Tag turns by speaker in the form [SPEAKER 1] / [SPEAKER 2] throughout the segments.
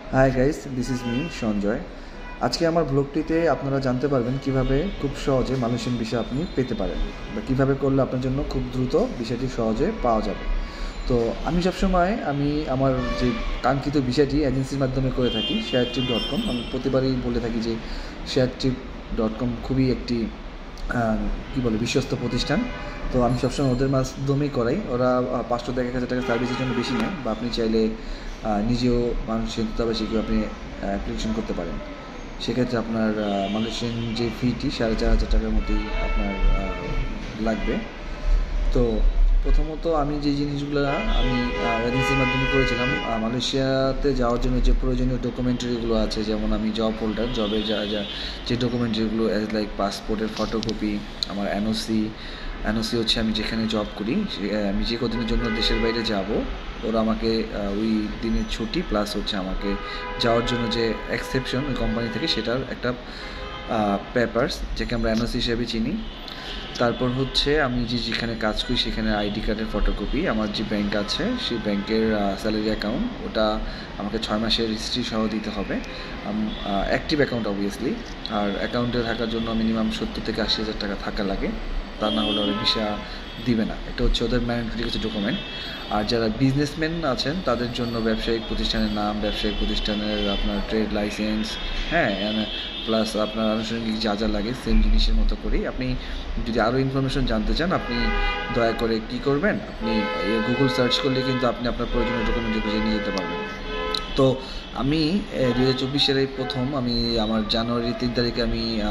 [SPEAKER 1] High guys, this is me Sanjay. আজকে আমার ব্লগটিতে আপনারা জানতে পারবেন কিভাবে খুব সহজে মালয়েশিয়ান ভিসা আপনি পেতে পারেন বা কীভাবে করলে আপনার জন্য খুব দ্রুত ভিসাটি সহজে পাওয়া যাবে। তো আমি সবসময় আমার যে কাঙ্ক্ষিত ভিসাটি এজেন্সির মাধ্যমে করে থাকি, sharetrip.com। আমি প্রতিবারই বলে থাকি যে sharetrip.com খুবই একটি বিশ্বস্ত প্রতিষ্ঠান। তো আমি সবসময় ওদের মাধ্যমেই করাই। ওরা 500 থেকে 1000 টাকা সার্ভিসের জন্য বেশি নেয়, বা আপনি চাইলে নিজেও মালয়েশিয়ান দূতাবাসে আপনি অ্যাপ্লিকেশন করতে পারেন। সেক্ষেত্রে আপনার মালয়েশিয়ান যে ফিটি 4500 টাকার মতোই আপনার লাগবে। তো প্রথমত আমি যে জিনিসগুলো আমি এজেন্সির মাধ্যমে করেছিলাম, মালয়েশিয়াতে যাওয়ার জন্য যে প্রয়োজনীয় ডকুমেন্টারিগুলো আছে, যেমন আমি জব হোল্ডার, জবের যে ডকুমেন্টারিগুলো লাইক পাসপোর্টের ফটোকপি, আমার এনওসি হচ্ছে আমি যেখানে জব করি, আমি যে কদিনের জন্য দেশের বাইরে যাব, ওরা আমাকে ওই দিনের ছুটি প্লাস হচ্ছে আমাকে যাওয়ার জন্য যে এক্সেপশন ওই কোম্পানি থেকে, সেটার একটা পেপারস, যাকে আমরা এনওসি হিসেবে চিনি। তারপর হচ্ছে আমি যেখানে কাজ করি সেখানে আইডি কার্ডের ফটোকপি, আমার যে ব্যাংক আছে সেই ব্যাংকের স্যালারি অ্যাকাউন্ট, ওটা আমাকে 6 মাসের হিস্ট্রি সহ দিতে হবে, অ্যাক্টিভ অ্যাকাউন্ট অবভিয়াসলি। আর অ্যাকাউন্টে থাকার জন্য মিনিমাম 70 থেকে 80 হাজার টাকা থাকা লাগে, তা না হলে ওরা ভিসা দিবে না। এটা হচ্ছে ওদের ম্যান্ডেটরি কিছু ডকুমেন্ট। আর যারা বিজনেসম্যান আছেন তাদের জন্য ব্যবসায়িক প্রতিষ্ঠানের নাম, ব্যবসায়িক প্রতিষ্ঠানের আপনার ট্রেড লাইসেন্স, হ্যাঁ, প্লাস আপনার আনুষঙ্গিক যা যা লাগে সেম জিনিসের মতো করেই। আপনি যদি আরও ইনফরমেশন জানতে চান, আপনি দয়া করে কী করবেন, আপনি গুগল সার্চ করলে কিন্তু আপনি আপনার প্রয়োজনীয় ডকুমেন্ট খুঁজে নিয়ে যেতে পারবেন। তো আমি 2024 সালে প্রথম আমার জানুয়ারি 3 তারিখে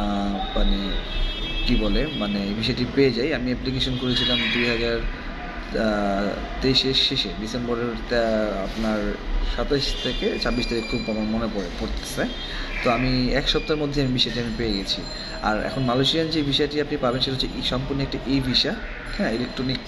[SPEAKER 1] এই বিষয়টি পেয়ে যাই। আমি অ্যাপ্লিকেশন করেছিলাম 2023-এর শেষে, ডিসেম্বরের আপনার 27 থেকে 26 তারিখ, খুব আমার মনে পড়তেছে। তো আমি 1 সপ্তাহের মধ্যে বিষয়টি পেয়ে গেছি। আর এখন মালয়েশিয়ান যে ভিসাটি আপনি পাবেন সেটা হচ্ছে সম্পূর্ণ একটা ভিসা, হ্যাঁ, ইলেকট্রনিক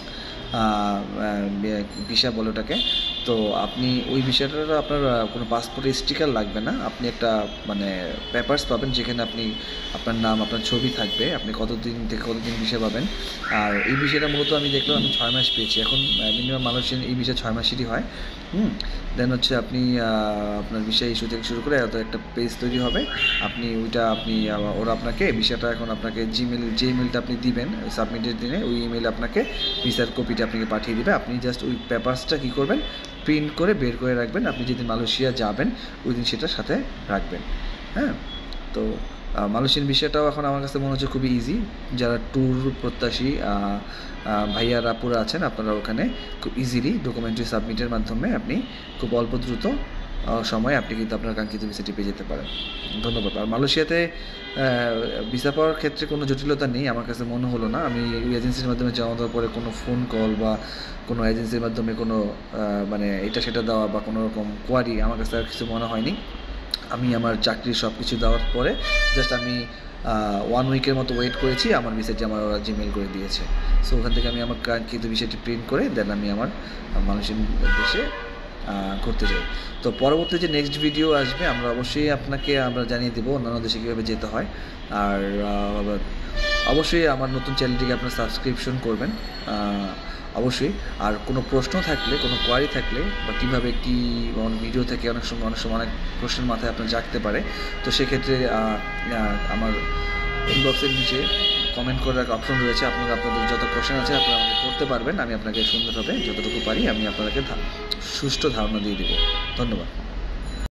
[SPEAKER 1] ভিসা বলে ওটাকে। তো আপনি ওই ভিসাটার আপনার কোনো পাসপোর্টের স্টিকার লাগবে না, আপনি একটা পেপারস পাবেন যেখানে আপনার নাম, আপনার ছবি থাকবে, আপনি কতদিন থেকে কতদিন ভিসা পাবেন। আর এই ভিসাটা মূলত আমি দেখলাম আমি 6 মাস পেয়েছি। এখন মিনিমাম মালয়েশিয়ান এই ভিসা 6 মাসেরই হয়। দেন হচ্ছে আপনি আপনার ভিসা ইস্যু থেকে শুরু করে একটা পেজ তৈরি হবে, ওরা আপনাকে ভিসাটা, এখন আপনাকে যে ইমেলটা আপনি দিবেন সাবমিটের দিনে, ওই ইমেলে আপনাকে ভিসার কপিটা আপনাকে পাঠিয়ে দেবে। আপনি জাস্ট ওই পেপারসটা কী করবেন, প্রিন্ট করে বের করে রাখবেন। আপনি যেদিন মালয়েশিয়া যাবেন ওই দিন সেটার সাথে রাখবেন। হ্যাঁ, তো মালয়েশিয়ান ভিসাটাও এখন আমার কাছে মনে হচ্ছে খুবই ইজি। যারা ট্যুর প্রত্যাশী ভাইয়ারা আপুরা আছেন, আপনারা ওখানে খুব ইজিলি ডকুমেন্টারি সাবমিটের মাধ্যমে আপনি খুব অল্প দ্রুত সময়ে আপনি কিন্তু আপনার কাঙ্ক্ষিত ভিসাটি পেয়ে যেতে পারেন। ধন্যবাদ। আর মালয়েশিয়াতে ভিসা পাওয়ার ক্ষেত্রে কোনো জটিলতা নেই আমার কাছে মনে হলো না। আমি ওই এজেন্সির মাধ্যমে জমা দেওয়ার পরে কোনো ফোন কল বা কোনো এজেন্সির মাধ্যমে কোনো এটা সেটা দেওয়া বা কোনো রকম কোয়ারি আমার কাছে আর কিছু মনে হয়নি। আমি আমার চাকরির সব কিছু দেওয়ার পরে জাস্ট আমি 1 উইকের মতো ওয়েট করেছি, আমার ভিসাটি আমার ওরা জিমেল করে দিয়েছে। সো ওখান থেকে আমি আমার কাঙ্ক্ষিত ভিসাটি প্রিন্ট করে দেন আমি আমার মালয়েশিয়ান দেশে ঘুরতে যাই। তো পরবর্তী যে নেক্সট ভিডিও আসবে আমরা জানিয়ে দেবো অন্যান্য দেশে কীভাবে যেতে হয়। আর অবশ্যই আমার নতুন চ্যানেলটিকে আপনারা সাবস্ক্রিপশন করবেন অবশ্যই। আর কোনো প্রশ্ন থাকলে, কোনো কোয়ারি থাকলে, বা কীভাবে কী ভিডিও থেকে অনেক সময় অনেক প্রশ্নের মাথায় আপনার জাগতে পারে, তো সেক্ষেত্রে আমার ইনবক্সের নিচে কমেন্ট করার একটা অপশন রয়েছে। আপনাদের যত কোশ্চেন আছে আপনারা আমাকে করতে পারবেন, আমি আপনাকে সুন্দরভাবে যতটুকু পারি আমি আপনাদেরকে সুষ্ঠু ধারণা দিয়ে দেবো। ধন্যবাদ।